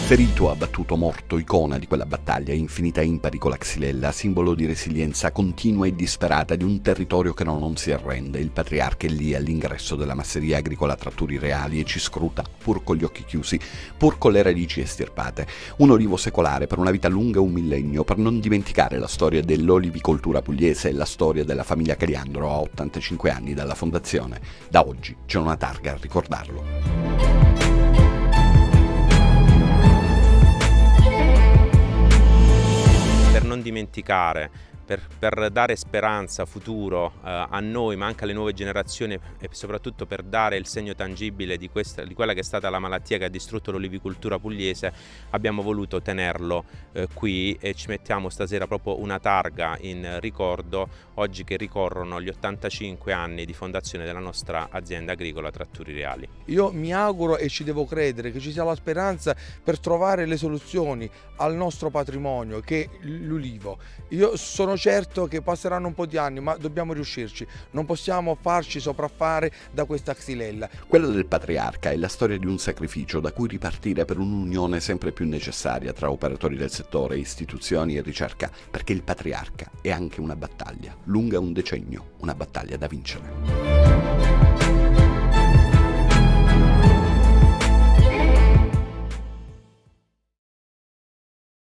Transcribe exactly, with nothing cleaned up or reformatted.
Ferito, abbattuto, morto, icona di quella battaglia, infinita impari con la xylella, simbolo di resilienza continua e disperata di un territorio che no, non si arrende. Il patriarca è lì all'ingresso della masseria agricola Tratturi Reali e ci scruta, pur con gli occhi chiusi, pur con le radici estirpate. Un olivo secolare per una vita lunga un millennio, per non dimenticare la storia dell'olivicoltura pugliese e la storia della famiglia Caliandro a ottantacinque anni dalla fondazione. Da oggi c'è una targa a ricordarlo. Per non dimenticare, per, per dare speranza, futuro eh, a noi ma anche alle nuove generazioni e soprattutto per dare il segno tangibile di, questa, di quella che è stata la malattia che ha distrutto l'olivicoltura pugliese, abbiamo voluto tenerlo eh, qui e ci mettiamo stasera proprio una targa in ricordo, oggi che ricorrono gli ottantacinque anni di fondazione della nostra azienda agricola Tratturi Reali. Io mi auguro e ci devo credere che ci sia la speranza per trovare le soluzioni al nostro patrimonio che è l'ulivo. Io sono certo che passeranno un po' di anni, ma dobbiamo riuscirci, non possiamo farci sopraffare da questa xylella. Quella del patriarca è la storia di un sacrificio da cui ripartire per un'unione sempre più necessaria tra operatori del settore, istituzioni e ricerca, perché il patriarca è anche una battaglia, lunga un decennio, una battaglia da vincere.